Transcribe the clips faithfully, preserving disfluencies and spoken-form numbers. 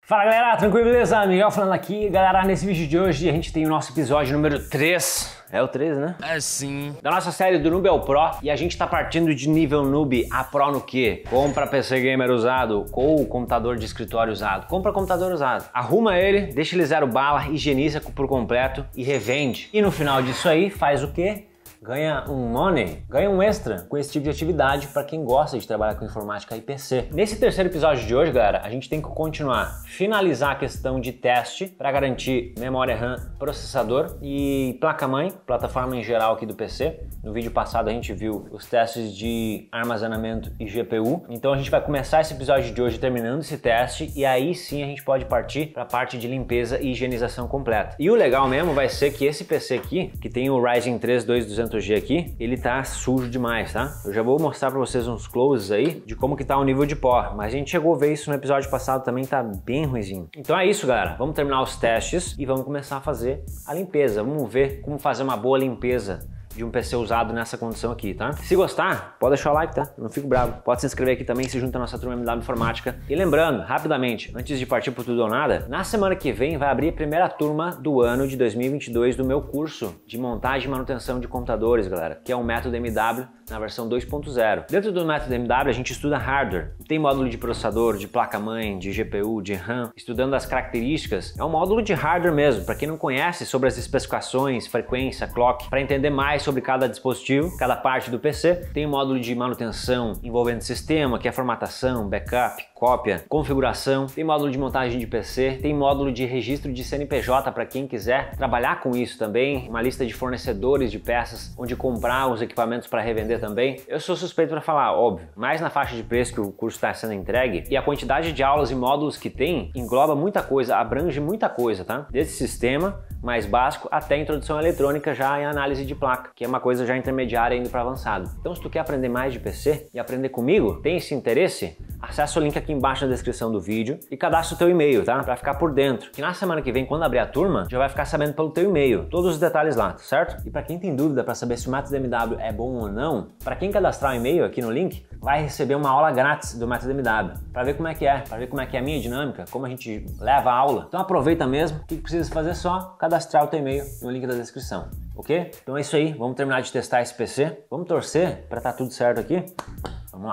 Fala galera, tranquilo, beleza? Miguel falando aqui. Galera, nesse vídeo de hoje a gente tem o nosso episódio número três. É o três, né? É sim. Da nossa série do Noob ao Pro. E a gente tá partindo de nível Noob a Pro no quê? Compra P C Gamer usado ou computador de escritório usado. Compra computador usado. Arruma ele, deixa ele zero bala, higieniza por completo e revende. E no final disso aí faz o quê? Ganha um money, ganha um extra com esse tipo de atividade para quem gosta de trabalhar com informática e P C. Nesse terceiro episódio de hoje, galera, a gente tem que continuar, finalizar a questão de teste para garantir memória RAM, processador e placa-mãe, plataforma em geral aqui do P C. No vídeo passado a gente viu os testes de armazenamento e G P U. Então a gente vai começar esse episódio de hoje terminando esse teste e aí sim a gente pode partir para a parte de limpeza e higienização completa. E o legal mesmo vai ser que esse P C aqui, que tem o Ryzen três dois mil e duzentos G aqui, ele tá sujo demais, tá? Eu já vou mostrar para vocês uns closes aí de como que tá o nível de pó, mas a gente chegou a ver isso no episódio passado também, tá bem ruizinho. Então é isso, galera, vamos terminar os testes e vamos começar a fazer a limpeza. Vamos ver como fazer uma boa limpeza de um P C usado nessa condição aqui, tá? Se gostar, pode deixar o like, tá? Eu não fico bravo. Pode se inscrever aqui também, se junta à nossa turma M W Informática. E lembrando, rapidamente, antes de partir pro tudo ou nada, na semana que vem vai abrir a primeira turma do ano de dois mil e vinte e dois do meu curso de montagem e manutenção de computadores, galera, que é o método M W na versão dois ponto zero. Dentro do método M W a gente estuda hardware. Tem módulo de processador, de placa-mãe, de G P U, de RAM, estudando as características. É um módulo de hardware mesmo, para quem não conhece sobre as especificações, frequência, clock, para entender mais sobre cada dispositivo, cada parte do P C. Tem um módulo de manutenção envolvendo sistema, que é formatação, backup, cópia, configuração. Tem módulo de montagem de P C, tem módulo de registro de C N P J para quem quiser trabalhar com isso também, uma lista de fornecedores de peças onde comprar os equipamentos para revender também. Eu sou suspeito para falar, óbvio, mas na faixa de preço que o curso está sendo entregue e a quantidade de aulas e módulos que tem engloba muita coisa, abrange muita coisa, tá? Desde sistema mais básico até introdução eletrônica já em análise de placa, que é uma coisa já intermediária indo para avançado. Então se tu quer aprender mais de P C e aprender comigo, tem esse interesse? Acessa o link aqui embaixo na descrição do vídeo e cadastra o teu e-mail, tá? Pra ficar por dentro. Que na semana que vem, quando abrir a turma, já vai ficar sabendo pelo teu e-mail todos os detalhes lá, certo? E pra quem tem dúvida pra saber se o método M W é bom ou não, pra quem cadastrar o e-mail aqui no link, vai receber uma aula grátis do método M W, pra ver como é que é, pra ver como é que é a minha dinâmica, como a gente leva a aula. Então aproveita mesmo, o que precisa fazer é só cadastrar o teu e-mail no link da descrição, ok? Então é isso aí, vamos terminar de testar esse P C, vamos torcer pra tá tudo certo aqui? Vamos lá!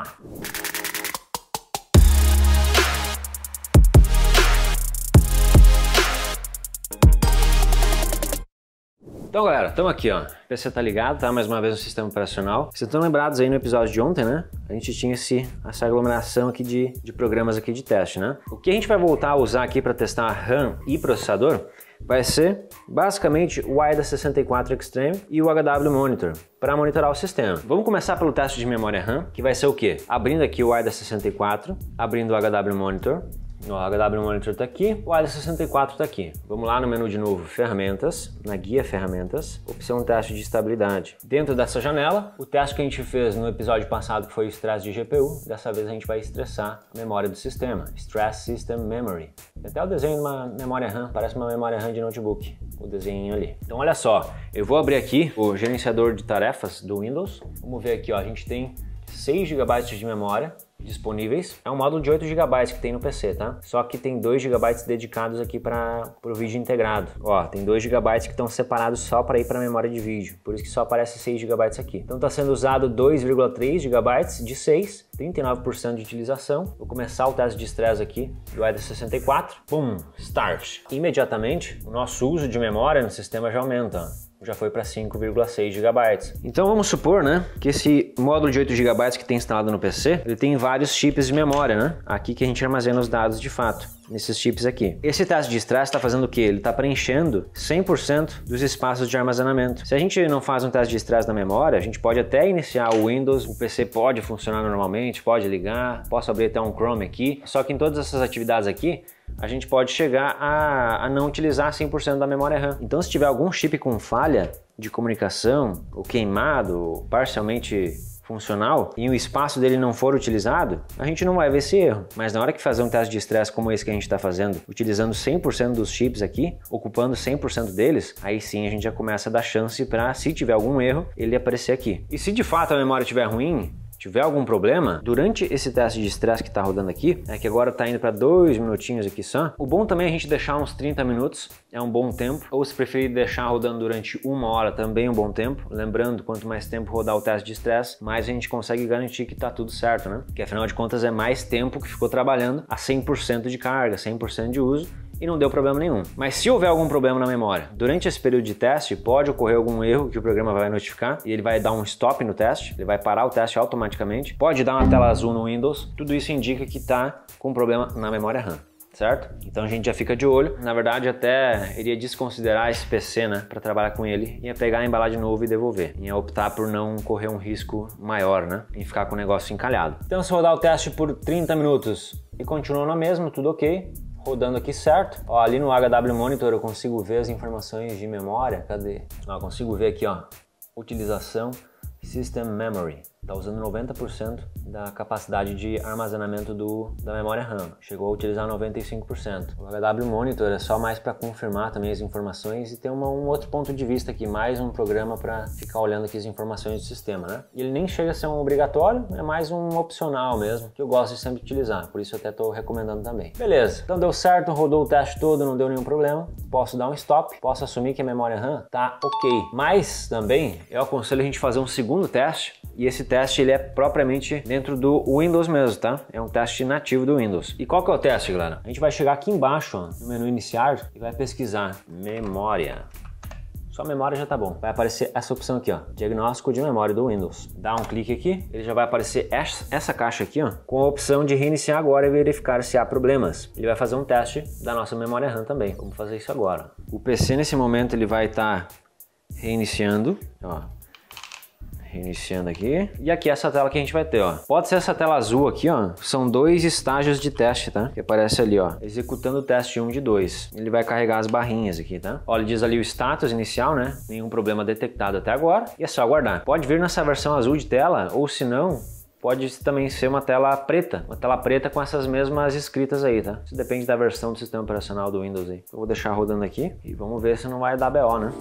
Então galera, estamos aqui ó, o P C tá ligado, tá? Mais uma vez no sistema operacional. Vocês estão lembrados aí no episódio de ontem, né? A gente tinha esse, essa aglomeração aqui de, de programas aqui de teste, né? O que a gente vai voltar a usar aqui para testar RAM e processador vai ser basicamente o AIDA sessenta e quatro Extreme e o H W Monitor para monitorar o sistema. Vamos começar pelo teste de memória RAM, que vai ser o quê? Abrindo aqui o AIDA sessenta e quatro, abrindo o H W Monitor. O H W Monitor está aqui, o AIDA sessenta e quatro está aqui. Vamos lá no menu de novo, ferramentas, na guia ferramentas, opção teste de estabilidade. Dentro dessa janela, o teste que a gente fez no episódio passado, que foi o estresse de G P U, dessa vez a gente vai estressar a memória do sistema, Stress System Memory. Tem até o desenho de uma memória RAM, parece uma memória RAM de notebook, o desenho ali. Então olha só, eu vou abrir aqui o gerenciador de tarefas do Windows. Vamos ver aqui, ó, a gente tem seis gigabytes de memória disponíveis. É um módulo de oito gigabytes que tem no P C, tá? Só que tem dois gigabytes dedicados aqui para o vídeo integrado. Ó, tem dois gigabytes que estão separados só para ir para a memória de vídeo. Por isso que só aparece seis gigabytes aqui. Então está sendo usado dois vírgula três gigabytes de seis, trinta e nove por cento de utilização. Vou começar o teste de estresse aqui do AIDA sessenta e quatro. Pum, start. Imediatamente, o nosso uso de memória no sistema já aumenta, ó. Já foi para cinco vírgula seis gigabytes. Então vamos supor, né, que esse módulo de oito gigabytes que tem instalado no P C, ele tem vários chips de memória, né? Aqui que a gente armazena os dados de fato, nesses chips aqui. Esse teste de estresse está fazendo o quê? Ele está preenchendo cem por cento dos espaços de armazenamento. Se a gente não faz um teste de estresse na memória, a gente pode até iniciar o Windows, o P C pode funcionar normalmente, pode ligar, posso abrir até um Chrome aqui, só que em todas essas atividades aqui, a gente pode chegar a, a não utilizar cem por cento da memória RAM. Então se tiver algum chip com falha de comunicação, ou queimado, ou parcialmente funcional, e o espaço dele não for utilizado, a gente não vai ver esse erro. Mas na hora que fazer um teste de estresse como esse que a gente está fazendo, utilizando cem por cento dos chips aqui, ocupando cem por cento deles, aí sim a gente já começa a dar chance para, se tiver algum erro, ele aparecer aqui. E se de fato a memória estiver ruim, tiver algum problema, durante esse teste de estresse que está rodando aqui, é que agora está indo para dois minutinhos aqui só, o bom também é a gente deixar uns trinta minutos, é um bom tempo, ou se preferir deixar rodando durante uma hora também é um bom tempo, lembrando, quanto mais tempo rodar o teste de estresse, mais a gente consegue garantir que está tudo certo, né? Porque afinal de contas é mais tempo que ficou trabalhando a cem por cento de carga, cem por cento de uso, e não deu problema nenhum. Mas se houver algum problema na memória, durante esse período de teste, pode ocorrer algum erro que o programa vai notificar e ele vai dar um stop no teste, ele vai parar o teste automaticamente, pode dar uma tela azul no Windows, tudo isso indica que está com problema na memória RAM. Certo? Então a gente já fica de olho. Na verdade, até iria desconsiderar esse P C, né, para trabalhar com ele, ia pegar, embalar de novo e devolver. Ia optar por não correr um risco maior, né, em ficar com o negócio encalhado. Então, se rodar o teste por trinta minutos e continuou na mesma, tudo ok. Rodando aqui certo. Ó, ali no H W Monitor eu consigo ver as informações de memória. Cadê? Ó, consigo ver aqui, ó, utilização System Memory. Está usando noventa por cento da capacidade de armazenamento do, da memória RAM. Chegou a utilizar noventa e cinco por cento. O H W Monitor é só mais para confirmar também as informações e ter uma, um outro ponto de vista aqui, mais um programa para ficar olhando aqui as informações do sistema, né? E ele nem chega a ser um obrigatório, é mais um opcional mesmo, que eu gosto de sempre utilizar, por isso eu até estou recomendando também. Beleza, então deu certo, rodou o teste todo, não deu nenhum problema. Posso dar um stop, posso assumir que a memória RAM tá ok. Mas também eu aconselho a gente fazer um segundo teste, e esse teste ele é propriamente dentro do Windows mesmo, tá? É um teste nativo do Windows. E qual que é o teste, galera? A gente vai chegar aqui embaixo, ó, no menu iniciar e vai pesquisar memória. Só memória já tá bom. Vai aparecer essa opção aqui, ó, diagnóstico de memória do Windows. Dá um clique aqui, ele já vai aparecer essa caixa aqui, ó, com a opção de reiniciar agora e verificar se há problemas. Ele vai fazer um teste da nossa memória RAM também. Vamos fazer isso agora. O P C nesse momento ele vai estar tá reiniciando, ó. Iniciando aqui. E aqui essa tela que a gente vai ter, ó. Pode ser essa tela azul aqui, ó. São dois estágios de teste, tá? Que aparece ali, ó. Executando o teste um de dois. Ele vai carregar as barrinhas aqui, tá? Ó, ele diz ali o status inicial, né? Nenhum problema detectado até agora. E é só aguardar. Pode vir nessa versão azul de tela, ou se não, pode também ser uma tela preta. Uma tela preta com essas mesmas escritas aí, tá? Isso depende da versão do sistema operacional do Windows aí. Eu vou deixar rodando aqui e vamos ver se não vai dar B O, né?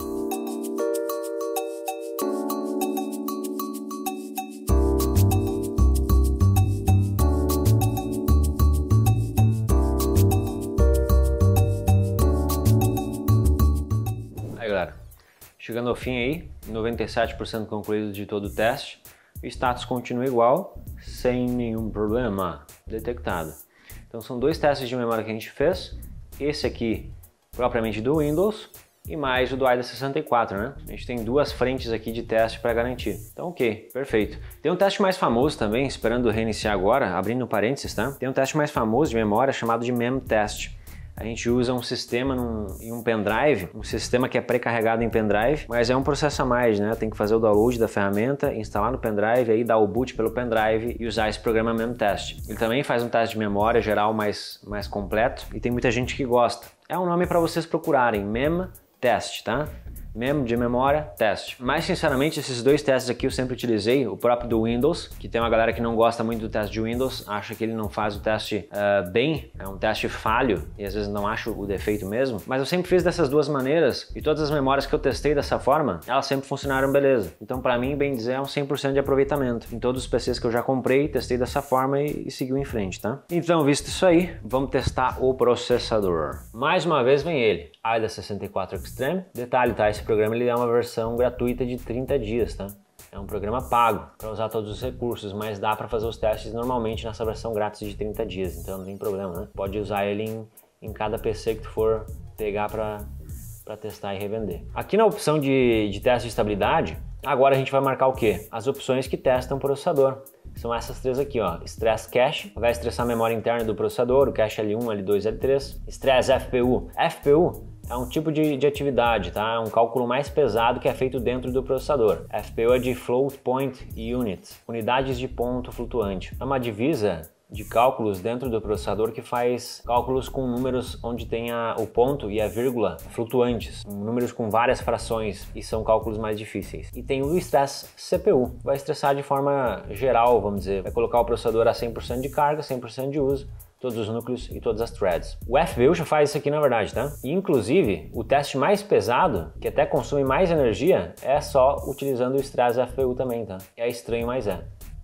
Chegando ao fim aí, noventa e sete por cento concluído de todo o teste, o status continua igual, sem nenhum problema detectado. Então são dois testes de memória que a gente fez, esse aqui propriamente do Windows e mais o do AIDA sessenta e quatro, né? A gente tem duas frentes aqui de teste para garantir. Então ok, perfeito. Tem um teste mais famoso também, esperando reiniciar agora, abrindo parênteses, tá? Tem um teste mais famoso de memória chamado de memtest. A gente usa um sistema num, em um pendrive, um sistema que é pré-carregado em pendrive, mas é um processo a mais, né? Tem que fazer o download da ferramenta, instalar no pendrive, aí dar o boot pelo pendrive e usar esse programa memtest. Ele também faz um teste de memória geral mais, mais completo e tem muita gente que gosta. É um nome para vocês procurarem, memtest, tá? Mem de memória, teste. Mas sinceramente esses dois testes aqui eu sempre utilizei, o próprio do Windows, que tem uma galera que não gosta muito do teste de Windows, acha que ele não faz o teste uh, bem, é um teste falho e às vezes não acho o defeito mesmo, mas eu sempre fiz dessas duas maneiras e todas as memórias que eu testei dessa forma, elas sempre funcionaram beleza. Então para mim, bem dizer, é um cem por cento de aproveitamento. Em todos os P Cs que eu já comprei, testei dessa forma e, e seguiu em frente, tá? Então, visto isso aí, vamos testar o processador. Mais uma vez vem ele, AIDA sessenta e quatro Extreme. Detalhe, tá? Esse programa ele é uma versão gratuita de trinta dias, tá? É um programa pago para usar todos os recursos, mas dá para fazer os testes normalmente nessa versão grátis de trinta dias, então não tem problema, né? Pode usar ele em, em cada P C que tu for pegar para para testar e revender. Aqui na opção de, de teste de estabilidade, agora a gente vai marcar o quê? As opções que testam o processador. São essas três aqui, ó. Stress Cache, vai estressar a memória interna do processador, o cache L um, L dois, L três. Stress F P U. F P U é um tipo de, de atividade, tá? É um cálculo mais pesado que é feito dentro do processador. F P U é de Float Point Unit, unidades de ponto flutuante. É uma divisa de cálculos dentro do processador que faz cálculos com números onde tem a, o ponto e a vírgula flutuantes, números com várias frações e são cálculos mais difíceis. E tem o Stress C P U, vai estressar de forma geral, vamos dizer, vai colocar o processador a cem por cento de carga, cem por cento de uso, todos os núcleos e todas as threads. O F P U já faz isso aqui na verdade, tá? E inclusive, o teste mais pesado, que até consome mais energia, é só utilizando o Stress F P U também, tá? É estranho, mas é.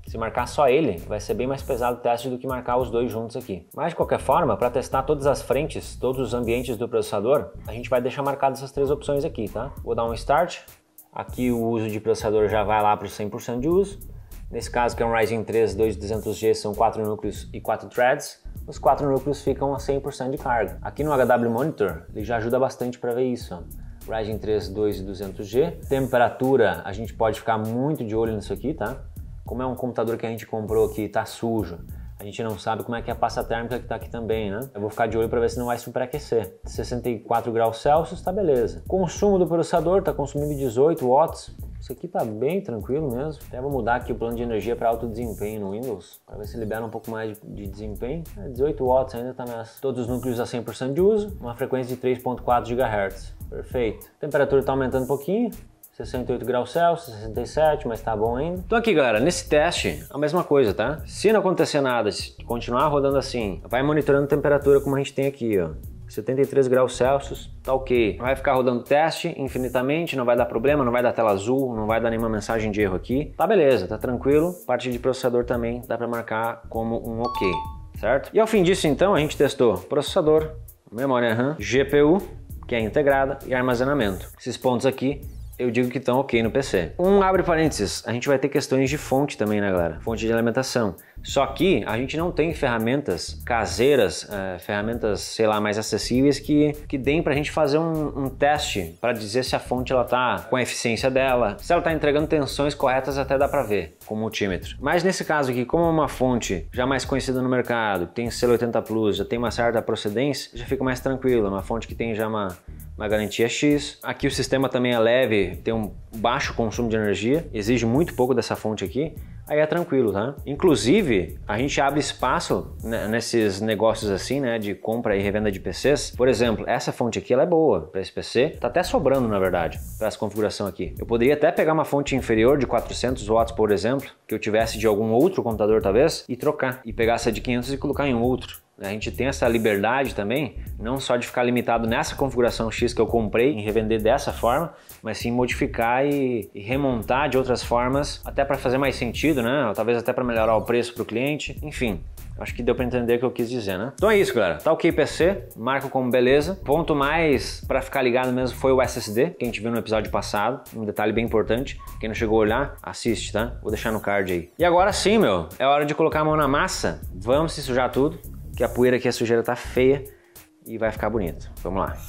Se marcar só ele, vai ser bem mais pesado o teste do que marcar os dois juntos aqui. Mas de qualquer forma, para testar todas as frentes, todos os ambientes do processador, a gente vai deixar marcadas essas três opções aqui, tá? Vou dar um Start. Aqui o uso de processador já vai lá para o cem por cento de uso. Nesse caso, que é um Ryzen três dois mil e duzentos G, são quatro núcleos e quatro threads. Os quatro núcleos ficam a cem por cento de carga. Aqui no H W Monitor, ele já ajuda bastante para ver isso. Ó. Ryzen três dois mil e duzentos G. Temperatura, a gente pode ficar muito de olho nisso aqui, tá? Como é um computador que a gente comprou aqui, tá sujo, a gente não sabe como é que é a pasta térmica que tá aqui também, né? Eu vou ficar de olho para ver se não vai superaquecer. sessenta e quatro graus Celsius, tá beleza. Consumo do processador, tá consumindo dezoito watts. Isso aqui tá bem tranquilo mesmo. Até vou mudar aqui o plano de energia para alto desempenho no Windows, para ver se libera um pouco mais de desempenho. É, dezoito watts ainda tá nessa. Todos os núcleos a cem por cento de uso, uma frequência de três ponto quatro gigahertz. Perfeito. A temperatura tá aumentando um pouquinho. sessenta e oito graus Celsius, sessenta e sete, mas tá bom ainda. Então aqui, galera, nesse teste, a mesma coisa, tá? Se não acontecer nada, se continuar rodando assim, vai monitorando a temperatura como a gente tem aqui, ó. setenta e três graus Celsius, tá ok. Vai ficar rodando o teste infinitamente, não vai dar problema, não vai dar tela azul, não vai dar nenhuma mensagem de erro aqui. Tá beleza, tá tranquilo. Parte de processador também dá pra marcar como um ok, certo? E ao fim disso, então, a gente testou processador, memória RAM, G P U, que é integrada, e armazenamento. Esses pontos aqui eu digo que estão ok no P C. Um abre parênteses, a gente vai ter questões de fonte também, né, galera? Fonte de alimentação. Só que a gente não tem ferramentas caseiras, é, ferramentas, sei lá, mais acessíveis que, que deem pra gente fazer um, um teste para dizer se a fonte ela tá com a eficiência dela, se ela tá entregando tensões corretas, até dá pra ver com o multímetro. Mas nesse caso aqui, como é uma fonte já mais conhecida no mercado, tem selo oitenta plus, já tem uma certa procedência, já fica mais tranquilo. Uma fonte que tem já uma uma garantia X. Aqui o sistema também é leve, tem um baixo consumo de energia, exige muito pouco dessa fonte aqui, aí é tranquilo, tá? Inclusive, a gente abre espaço nesses negócios assim, né, de compra e revenda de P Cs. Por exemplo, essa fonte aqui, ela é boa para esse P C, tá até sobrando, na verdade, para essa configuração aqui. Eu poderia até pegar uma fonte inferior de quatrocentos watts, por exemplo, que eu tivesse de algum outro computador, talvez, e trocar, e pegar essa de quinhentos e colocar em outro. A gente tem essa liberdade também, não só de ficar limitado nessa configuração X que eu comprei, em revender dessa forma, mas sim modificar e, e remontar de outras formas, até para fazer mais sentido, né? Talvez até para melhorar o preço para o cliente, enfim. Acho que deu para entender o que eu quis dizer, né? Então é isso, galera. Tá ok P C, marco como beleza. Ponto mais para ficar ligado mesmo foi o S S D, que a gente viu no episódio passado. Um detalhe bem importante. Quem não chegou a olhar, assiste, tá? Vou deixar no card aí. E agora sim, meu, é hora de colocar a mão na massa. Vamos se sujar tudo, que a poeira aqui, a sujeira tá feia e vai ficar bonito. Vamos lá.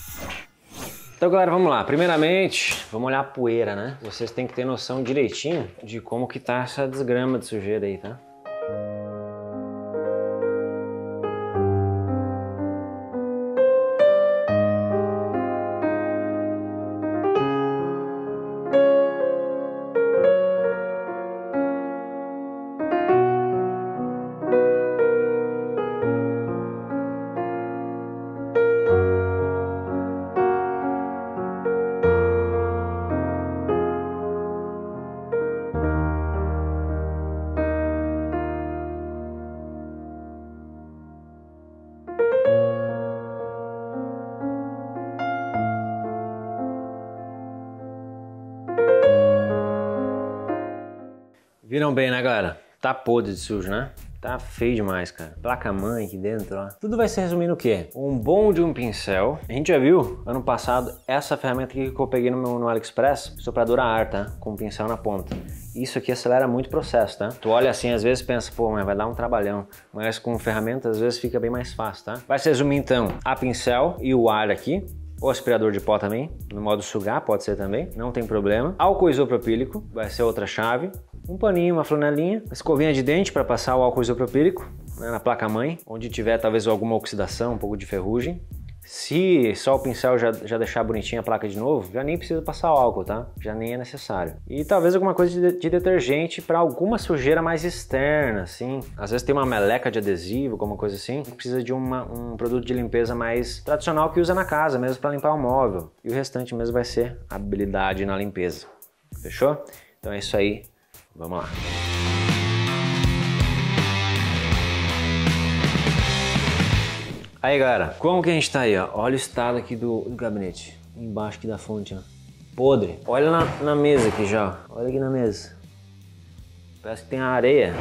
Então, galera, vamos lá. Primeiramente, vamos olhar a poeira, né? Vocês têm que ter noção direitinho de como que tá essa desgrama de sujeira aí, tá? Viram bem, né, galera? Tá podre de sujo, né? Tá feio demais, cara. Placa-mãe aqui dentro, ó. Tudo vai se resumir no quê? Um bom de um pincel. A gente já viu, ano passado, essa ferramenta aqui que eu peguei no, meu, no AliExpress, sopradora a ar, tá? Com o pincel na ponta. Isso aqui acelera muito o processo, tá? Tu olha assim, às vezes pensa, pô, mas vai dar um trabalhão. Mas com ferramenta, às vezes fica bem mais fácil, tá? Vai se resumir, então, a pincel e o ar aqui. O aspirador de pó também, no modo sugar, pode ser também, não tem problema. Álcool isopropílico, vai ser outra chave. Um paninho, uma flanelinha, escovinha de dente para passar o álcool isopropílico, né, na placa-mãe, onde tiver talvez alguma oxidação, um pouco de ferrugem. Se só o pincel já, já deixar bonitinha a placa de novo, já nem precisa passar o álcool, tá? Já nem é necessário. E talvez alguma coisa de, de detergente para alguma sujeira mais externa, assim. Às vezes tem uma meleca de adesivo, alguma coisa assim. Precisa de uma, um produto de limpeza mais tradicional que usa na casa, mesmo para limpar o móvel. E o restante mesmo vai ser habilidade na limpeza. Fechou? Então é isso aí. Vamos lá. Aí, galera, como que a gente tá aí, ó? Olha o estado aqui do, do gabinete. Embaixo aqui da fonte, ó. Podre. Olha na, na mesa aqui já, ó. Olha aqui na mesa. Parece que tem areia.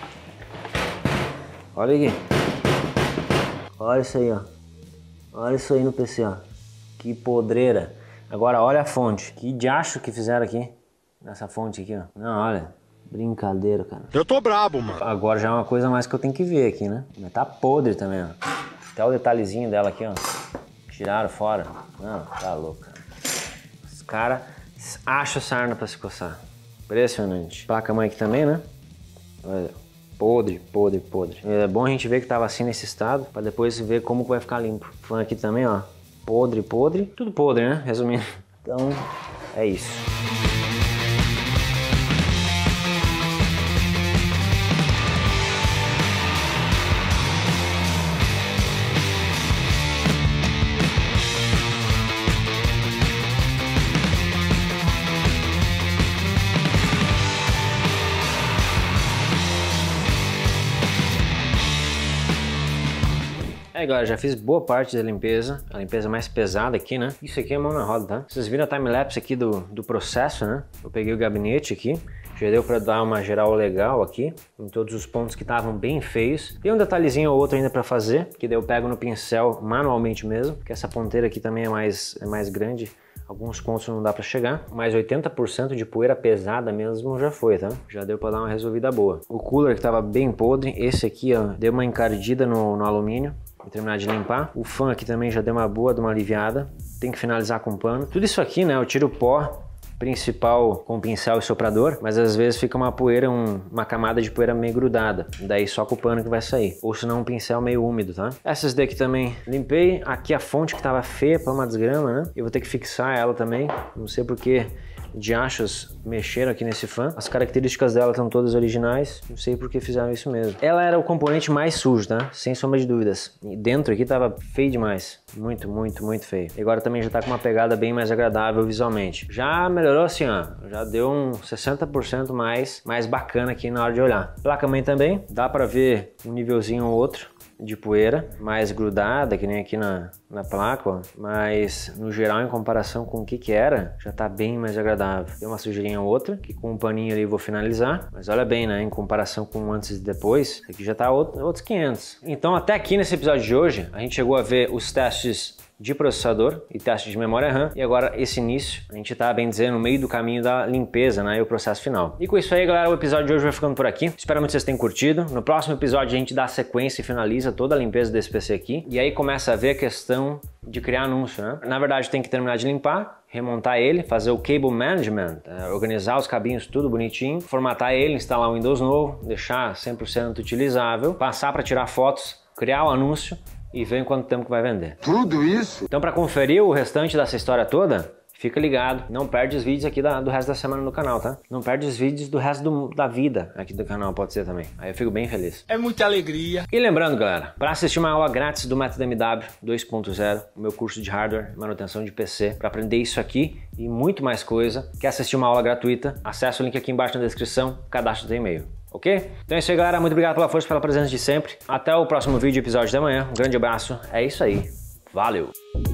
Olha aqui. Olha isso aí, ó. Olha isso aí no P C, ó. Que podreira. Agora olha a fonte. Que diacho que fizeram aqui. Nessa fonte aqui, ó. Não, olha. Brincadeira, cara. Eu tô brabo, mano. Agora já é uma coisa mais que eu tenho que ver aqui, né? Mas tá podre também, ó. Até o detalhezinho dela aqui, ó. Tiraram fora. Não, tá louco, cara. Os caras acham sarna pra se coçar. Impressionante. Placa-mãe aqui também, né? Olha. Podre, podre, podre. É bom a gente ver que tava assim nesse estado, pra depois ver como vai ficar limpo. Fã aqui também, ó. Podre, podre. Tudo podre, né? Resumindo. Então, é isso. É, galera, já fiz boa parte da limpeza, a limpeza mais pesada aqui, né? Isso aqui é mão na roda, tá? Vocês viram a time-lapse aqui do, do processo, né? Eu peguei o gabinete aqui, já deu pra dar uma geral legal aqui, em todos os pontos que estavam bem feios. Tem um detalhezinho ou outro ainda pra fazer, que daí eu pego no pincel manualmente mesmo, porque essa ponteira aqui também é mais, é mais grande. Alguns pontos não dá pra chegar, mas oitenta por cento de poeira pesada mesmo já foi, tá? Já deu pra dar uma resolvida boa. O cooler que tava bem podre, esse aqui, ó, deu uma encardida no, no alumínio. Vou terminar de limpar. O fã aqui também já deu uma boa, de uma aliviada. Tem que finalizar com pano. Tudo isso aqui, né, eu tiro o pó principal com pincel e soprador, mas às vezes fica uma poeira, um, uma camada de poeira meio grudada. Daí só com o pano que vai sair. Ou senão um pincel meio úmido, tá? Essas daqui também limpei. Aqui a fonte que tava feia para uma desgrama, né? Eu vou ter que fixar ela também. Não sei porque diachos mexeram aqui nesse fã. As características dela estão todas originais. Não sei por que fizeram isso mesmo. Ela era o componente mais sujo, tá? Sem sombra de dúvidas. E dentro aqui tava feio demais. Muito, muito, muito feio. E agora também já tá com uma pegada bem mais agradável visualmente. Já melhorou assim, ó. Já deu um sessenta por cento mais, mais bacana aqui na hora de olhar. Placa-mãe também. Dá pra ver um nívelzinho ou outro de poeira, mais grudada, que nem aqui na, na placa, ó. Mas no geral, em comparação com o que que era, já tá bem mais agradável. Tem uma sujeirinha ou outra, que com um paninho ali eu vou finalizar, mas olha bem, né, em comparação com antes e depois, aqui já tá outro, outros quinhentos. Então até aqui nesse episódio de hoje, a gente chegou a ver os testes de processador e teste de memória RAM, e agora esse início, a gente tá, bem dizer, no meio do caminho da limpeza, né, e o processo final. E com isso aí, galera, o episódio de hoje vai ficando por aqui. Espero muito que vocês tenham curtido. No próximo episódio a gente dá sequência e finaliza toda a limpeza desse P C aqui, e aí começa a ver a questão de criar anúncio, né? Na verdade tem que terminar de limpar, remontar ele, fazer o cable management, organizar os cabinhos tudo bonitinho, formatar ele, instalar um Windows novo, deixar cem por cento utilizável, passar para tirar fotos, criar o anúncio e ver em quanto tempo que vai vender. Tudo isso? Então, para conferir o restante dessa história toda, fica ligado. Não perde os vídeos aqui da, do resto da semana no canal, tá? Não perde os vídeos do resto do, da vida aqui do canal, pode ser também. Aí eu fico bem feliz. É muita alegria. E lembrando, galera, para assistir uma aula grátis do Método M W dois ponto zero, o meu curso de hardware, manutenção de P C, para aprender isso aqui e muito mais coisa, quer assistir uma aula gratuita? Acesse o link aqui embaixo na descrição, cadastre o teu e-mail. Ok? Então é isso aí, galera. Muito obrigado pela força, pela presença de sempre. Até o próximo vídeo, episódio de amanhã. Um grande abraço. É isso aí. Valeu!